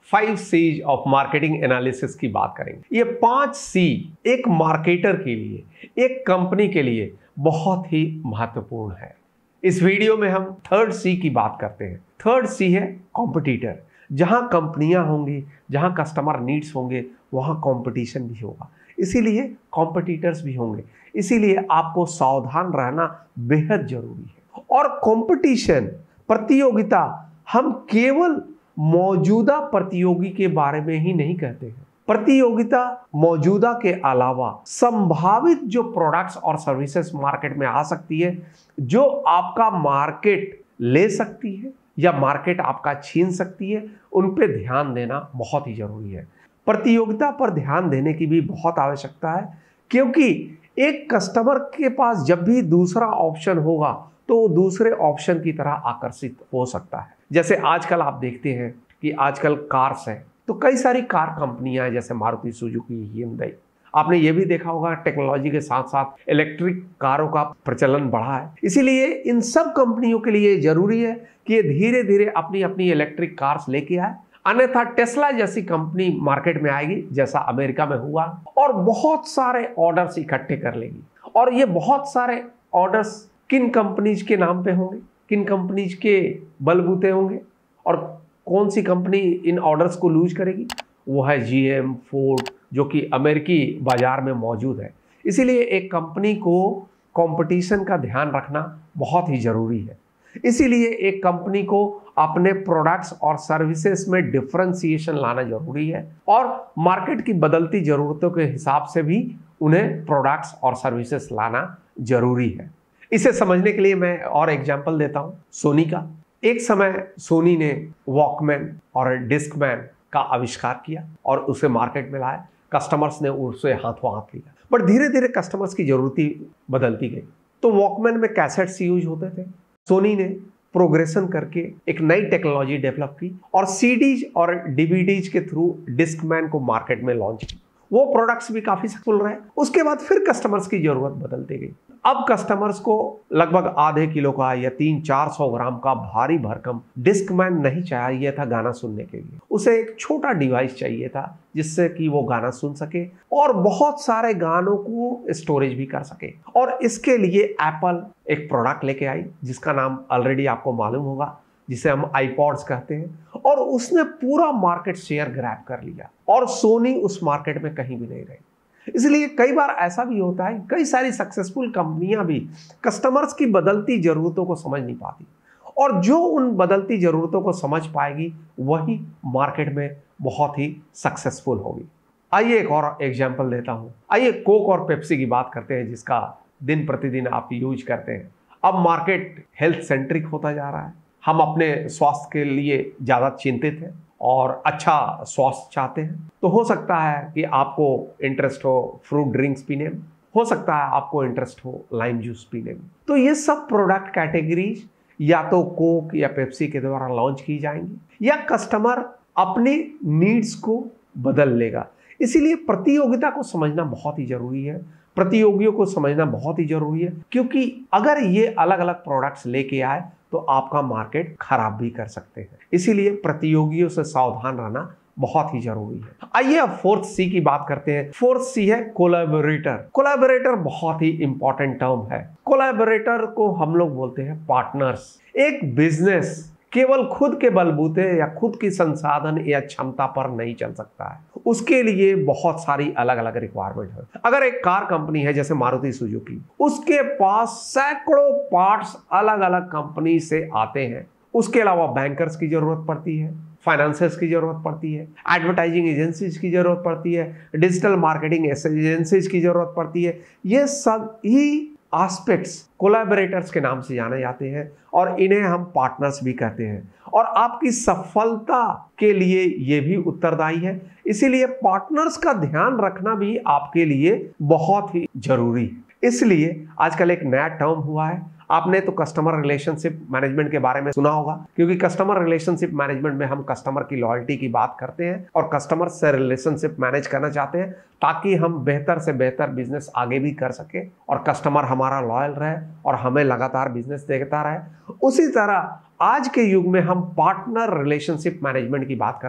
5 C's of marketing analysis की बात करेंगे। ये 5 C एक मार्केटर के लिए, एक कंपनी के लिए बहुत ही महत्वपूर्ण है। इस वीडियो में हम 3rd C की बात करते हैं। 3rd C है कॉम्पिटिटर। जहां कंपनियां होंगी, जहां कस्टमर नीड्स होंगे, वहां कंपटीशन भी होगा, इसीलिए कॉम्पिटिटर्स भी होंगे। इसीलिए आपको सावधान रहना बेहद जरूरी है। और कंपटीशन, प्रतियोगिता, हम केवल मौजूदा प्रतियोगी के बारे में ही नहीं कहते हैं। प्रतियोगिता मौजूदा के अलावा संभावित जो प्रोडक्ट्स और सर्विसेज मार्केट में आ सकती है, जो आपका मार्केट ले सकती है या मार्केट आपका छीन सकती है, उन पे ध्यान देना बहुत ही जरूरी है। प्रतियोगिता पर ध्यान देने की भी बहुत आवश्यकता है, क्योंकि एक कस्टमर के पास जब भी दूसरा ऑप्शन होगा तो वो दूसरे ऑप्शन की तरह आकर्षित हो सकता है। जैसे आजकल आप देखते हैं कि आजकल कार्स है, तो कई सारी कार कंपनियां हैं, जैसे मारुति सुजुकी, hyundai। आपने ये भी देखा होगा टेक्नोलॉजी के साथ साथ इलेक्ट्रिक कारों का प्रचलन बढ़ा है। इसीलिए इन सब कंपनियों के लिए जरूरी है कि ये धीरे धीरे अपनी अपनी इलेक्ट्रिक कार्स लेके आए, अन्यथा टेस्ला जैसी कंपनी मार्केट में आएगी, जैसा अमेरिका में हुआ, और बहुत सारे ऑर्डर्स इकट्ठे कर लेगी। और ये बहुत सारे ऑर्डर्स किन कंपनीज के नाम पे होंगे, किन कंपनीज के बलबूते होंगे, और कौन सी कंपनी इन ऑर्डर्स को लूज करेगी? वो है GM, फोर्ड, जो कि अमेरिकी बाजार में मौजूद है। इसीलिए एक कंपनी को कंपटीशन का ध्यान रखना बहुत ही जरूरी है। इसीलिए एक कंपनी को अपने प्रोडक्ट्स और सर्विसेज में डिफरेंशिएशन लाना जरूरी है, और मार्केट की बदलती जरूरतों के हिसाब से भी उन्हें प्रोडक्ट्स और सर्विसेज लाना जरूरी है। इसे समझने के लिए मैं और एग्जांपल देता हूं सोनी का। एक समय सोनी ने वॉकमैन और डिस्कमैन का आविष्कार किया और उसे मार्केट में लाया। कस्टमर्स ने उसे हाथों हाथ लिया, बट धीरे धीरे कस्टमर्स की जरूरतें बदलती गई। तो वॉकमैन में कैसेट्स यूज होते थे। सोनी ने प्रोग्रेशन करके एक नई टेक्नोलॉजी डेवलप की और CDs और DVDs के थ्रू डिस्कमैन को मार्केट में लॉन्च की। वो प्रोडक्ट्स भी काफी सक्सेसफुल रहे। उसके बाद फिर कस्टमर्स की जरूरत बदलती गई। अब कस्टमर्स को लगभग आधे किलो का या 300-400 ग्राम का भारी भरकम डिस्कमैन नहीं चाहिए था गाना सुनने के लिए। उसे एक छोटा डिवाइस चाहिए था जिससे कि वो गाना सुन सके और बहुत सारे गानों को स्टोरेज भी कर सके। और इसके लिए एप्पल एक प्रोडक्ट लेके आई जिसका नाम ऑलरेडी आपको मालूम होगा, जिसे हम आईपॉड्स कहते हैं, और उसने पूरा मार्केट शेयर ग्रैब कर लिया और सोनी उस मार्केट में कहीं भी नहीं रही। इसलिए कई बार ऐसा भी होता है, कई सारी सक्सेसफुल कंपनियां भी कस्टमर्स की बदलती जरूरतों को समझ नहीं पाती, और जो उन बदलती जरूरतों को समझ पाएगी वही मार्केट में बहुत ही सक्सेसफुल होगी। आइए एक और एग्जांपल देता हूं। आइए कोक और पेप्सी की बात करते हैं, जिसका दिन प्रतिदिन आप यूज करते हैं। अब मार्केट हेल्थ सेंट्रिक होता जा रहा है। हम अपने स्वास्थ्य के लिए ज्यादा चिंतित हैं और अच्छा स्वास्थ्य चाहते हैं। तो हो सकता है कि आपको इंटरेस्ट हो फ्रूट ड्रिंक्स पीने में, हो सकता है आपको इंटरेस्ट हो लाइम जूस पीने में। तो ये सब प्रोडक्ट कैटेगरीज या तो कोक या पेप्सी के द्वारा लॉन्च की जाएंगी, या कस्टमर अपनी नीड्स को बदल लेगा। इसीलिए प्रतियोगिता को समझना बहुत ही जरूरी है, प्रतियोगियों को समझना बहुत ही जरूरी है, क्योंकि अगर ये अलग अलग प्रोडक्ट्स लेके आए तो आपका मार्केट खराब भी कर सकते हैं। इसीलिए प्रतियोगियों से सावधान रहना बहुत ही जरूरी है। आइए अब 4th C की बात करते हैं। 4th C है कोलैबोरेटर। कोलैबोरेटर बहुत ही इंपॉर्टेंट टर्म है। कोलैबोरेटर को हम लोग बोलते हैं पार्टनर्स। एक बिजनेस केवल खुद के बलबूते या खुद की संसाधन या क्षमता पर नहीं चल सकता है, उसके लिए बहुत सारी अलग अलग रिक्वायरमेंट है। अगर एक कार कंपनी है जैसे मारुति सुजुकी, उसके पास सैकड़ों पार्ट्स अलग अलग कंपनी से आते हैं। उसके अलावा बैंकर्स की जरूरत पड़ती है, फाइनेंसर्स की जरूरत पड़ती है, एडवर्टाइजिंग एजेंसीज की जरूरत पड़ती है, डिजिटल मार्केटिंग एजेंसीज की जरूरत पड़ती है। ये सब ही एस्पेक्ट्स कोलैबोरेटर्स के नाम से जाने जाते हैं और इन्हें हम पार्टनर्स भी कहते हैं, और आपकी सफलता के लिए ये भी उत्तरदायी है। इसीलिए पार्टनर्स का ध्यान रखना भी आपके लिए बहुत ही जरूरी है। इसलिए आजकल एक नया टर्म हुआ है, आपने तो कस्टमर रिलेशनशिप मैनेजमेंट के बारे में सुना होगा, क्योंकि कस्टमर रिलेशनशिप मैनेजमेंट में हम कस्टमर की लॉयल्टी की बात करते हैं और कस्टमर से रिलेशनशिप मैनेज करना चाहते हैं, ताकि हम बेहतर से बेहतर बिजनेस आगे भी कर सके और कस्टमर हमारा लॉयल रहे और हमें लगातार बिजनेस देता रहे। उसी तरह आज के युग में हम पार्टनर रिलेशनशिप मैनेजमेंट की बात करते हैं,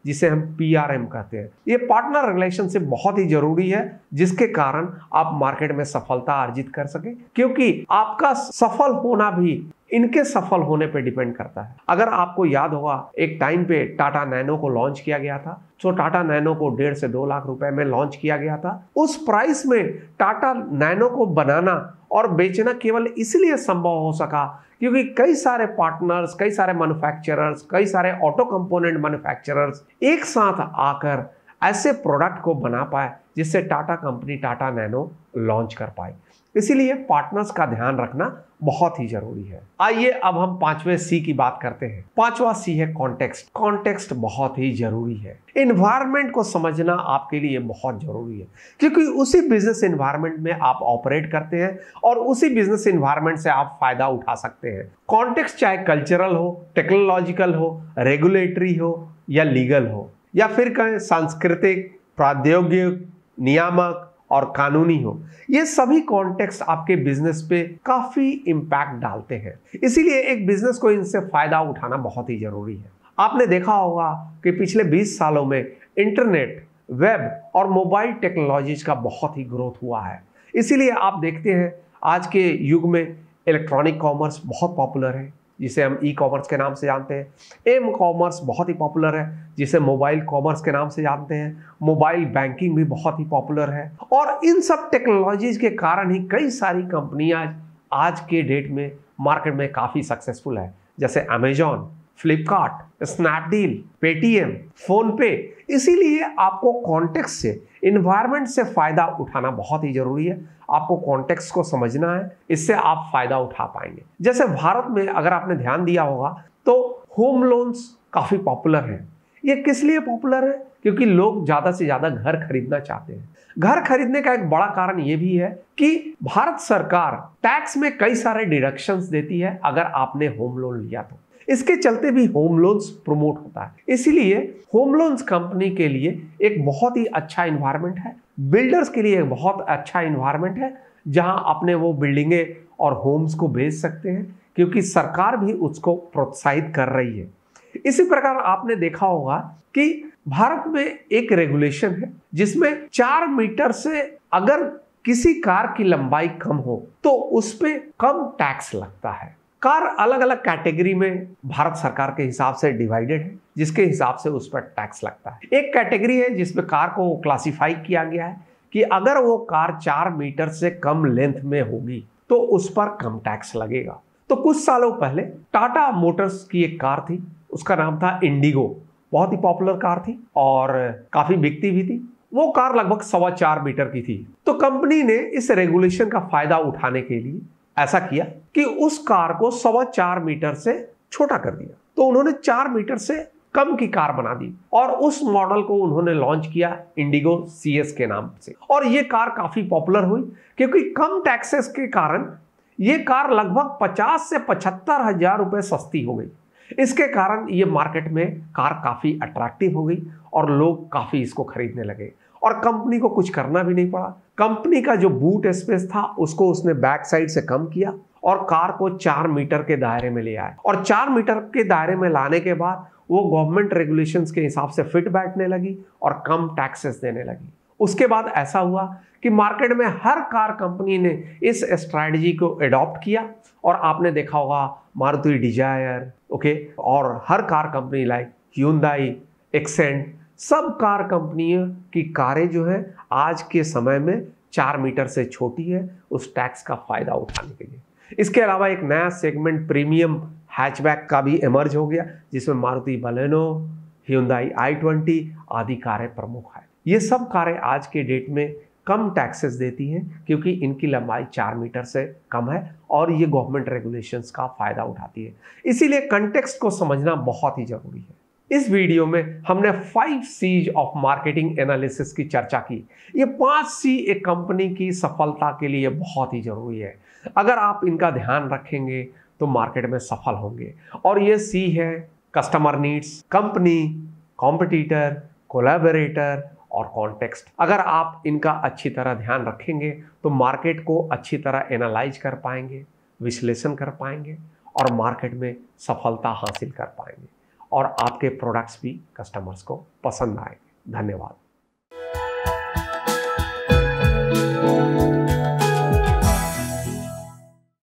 जिसे हम PRM कहते हैं। ये पार्टनर रिलेशनशिप बहुत ही जरूरी है, जिसके कारण आप मार्केट में सफलता अर्जित कर सके, क्योंकि आपका सफल होना भी इनके सफल होने पे डिपेंड करता है। अगर आपको याद होगा, एक टाइम पे टाटा नैनो को लॉन्च किया गया था। तो टाटा नैनो को 1.5 से 2 लाख रुपए में लॉन्च किया गया था। उस प्राइस में टाटा नैनो को बनाना और बेचना केवल इसलिए संभव हो सका क्योंकि कई सारे पार्टनर्स, कई सारे मैन्युफैक्चरर्स, कई सारे ऑटो कंपोनेंट मैन्युफैक्चरर्स एक साथ आकर ऐसे प्रोडक्ट को बना पाए जिससे Tata company Tata Nano launch कर पाई। इसीलिए पार्टनर्स का ध्यान रखना बहुत ही जरूरी है। आइए अब हम 5वें C की बात करते हैं। 5वां C है कॉन्टेक्स्ट। कॉन्टेक्स्ट बहुत ही जरूरी है। एनवायरनमेंट को समझना आपके लिए बहुत जरूरी है, क्योंकि उसी बिजनेस एनवायरनमेंट में आप ऑपरेट करते हैं और उसी बिजनेस एनवायरनमेंट से आप फायदा उठा सकते हैं। कॉन्टेक्स्ट चाहे कल्चरल हो, टेक्नोलॉजिकल हो, रेगुलेटरी हो या लीगल हो, या फिर कहें सांस्कृतिक, प्राद्योगिक, नियामक और कानूनी हो, ये सभी कॉन्टेक्स्ट आपके बिजनेस पे काफी इंपैक्ट डालते हैं। इसीलिए एक बिजनेस को इनसे फायदा उठाना बहुत ही जरूरी है। आपने देखा होगा कि पिछले 20 सालों में इंटरनेट, वेब और मोबाइल टेक्नोलॉजीज का बहुत ही ग्रोथ हुआ है। इसीलिए आप देखते हैं आज के युग में इलेक्ट्रॉनिक कॉमर्स बहुत पॉपुलर है, जिसे हम ई-कॉमर्स के नाम से जानते हैं। एम कॉमर्स बहुत ही पॉपुलर है, जिसे मोबाइल कॉमर्स के नाम से जानते हैं। मोबाइल बैंकिंग भी बहुत ही पॉपुलर है। और इन सब टेक्नोलॉजीज के कारण ही कई सारी कंपनियां आज के डेट में मार्केट में काफी सक्सेसफुल है, जैसे Amazon, Flipkart, Snapdeal, Paytm, PhonePe. इसीलिए आपको कॉन्टेक्स्ट से, इन्वायरमेंट से फायदा उठाना बहुत ही जरूरी है। आपको कॉन्टेक्स्ट को समझना है, इससे आप फायदा उठा पाएंगे। जैसे भारत में अगर आपने ध्यान दिया होगा तो होम लोन्स काफी पॉपुलर हैं। ये किस लिए पॉपुलर है? क्योंकि लोग ज्यादा से ज्यादा घर खरीदना चाहते हैं। घर खरीदने का एक बड़ा कारण ये भी है कि भारत सरकार टैक्स में कई सारे डिडक्शंस देती है अगर आपने होम लोन लिया तो। इसके चलते भी होम लोन्स प्रमोट होता है। इसीलिए होम लोन्स कंपनी के लिए एक बहुत ही अच्छा इन्वायरमेंट है, बिल्डर्स के लिए एक बहुत अच्छा इन्वायरमेंट है, जहां अपने वो बिल्डिंगे और होम्स को बेच सकते हैं, क्योंकि सरकार भी उसको प्रोत्साहित कर रही है। इसी प्रकार आपने देखा होगा कि भारत में एक रेगुलेशन है जिसमें 4 मीटर से अगर किसी कार की लंबाई कम हो तो उस पर कम टैक्स लगता है। कार अलग अलग कैटेगरी में भारत सरकार के हिसाब से डिवाइडेड है, जिसके हिसाब से उस पर टैक्स लगता है। एक कैटेगरी है जिसमें कार को क्लासिफाई किया गया है कि अगर वो कार 4 मीटर से कम लेंथ में होगी तो उस पर कम टैक्स लगेगा। तो कुछ सालों पहले टाटा मोटर्स की एक कार थी, उसका नाम था इंडिगो। बहुत ही पॉपुलर कार थी और काफी बिकती भी थी। वो कार लगभग 4.25 मीटर की थी। तो कंपनी ने इस रेगुलेशन का फायदा उठाने के लिए ऐसा किया कि उस कार को 4.25 मीटर से छोटा कर दिया। तो उन्होंने 4 मीटर से कम की कार बना दी और उस मॉडल को उन्होंने लॉन्च किया इंडिगो CS के नाम से। और ये कार काफी पॉपुलर हुई क्योंकि कम टैक्सेस के कारण ये कार लगभग 50 से 75 हजार रुपए सस्ती हो गई। इसके कारण ये मार्केट में कार काफी अट्रैक्टिव हो गई और लोग काफी इसको खरीदने लगे और कंपनी को कुछ करना भी नहीं पड़ा। कंपनी का जो बूट स्पेस था उसको उसने बैक साइड से कम किया और कार को 4 मीटर के दायरे में ले आए। और 4 मीटर के दायरे में लाने के बाद वो गवर्नमेंट रेगुलेशंस के हिसाब से फिट बैठने लगी और कम टैक्सेस देने लगी। उसके बाद ऐसा हुआ कि मार्केट में हर कार कंपनी ने इस स्ट्रैटेजी को अडॉप्ट किया और आपने देखा होगा मारुति डिजायर, ओके, और हर car company like Hyundai, Xcent, सब कार कंपनियों की कारें जो है आज के समय में 4 मीटर से छोटी है उस टैक्स का फायदा उठाने के लिए। इसके अलावा एक नया सेगमेंट प्रीमियम हैचबैक का भी इमर्ज हो गया, जिसमें मारुति बलेनो, Hyundai i20 आदि कारें प्रमुख है। ये सब कारें आज के डेट में कम टैक्सेस देती हैं क्योंकि इनकी लंबाई 4 मीटर से कम है और ये गवर्नमेंट रेगुलेशंस का फायदा उठाती है। इसीलिए कंटेक्स्ट को समझना बहुत ही जरूरी है। इस वीडियो में हमने 5 C's ऑफ मार्केटिंग एनालिसिस की चर्चा की। ये 5 C एक कंपनी की सफलता के लिए बहुत ही जरूरी है। अगर आप इनका ध्यान रखेंगे तो मार्केट में सफल होंगे। और ये C है customer needs, company, competitor, collaborator और कॉन्टेक्स्ट। अगर आप इनका अच्छी तरह ध्यान रखेंगे तो मार्केट को अच्छी तरह एनालाइज कर पाएंगे, विश्लेषण कर पाएंगे और मार्केट में सफलता हासिल कर पाएंगे। और आपके प्रोडक्ट्स भी कस्टमर्स को पसंद आएंगे। धन्यवाद।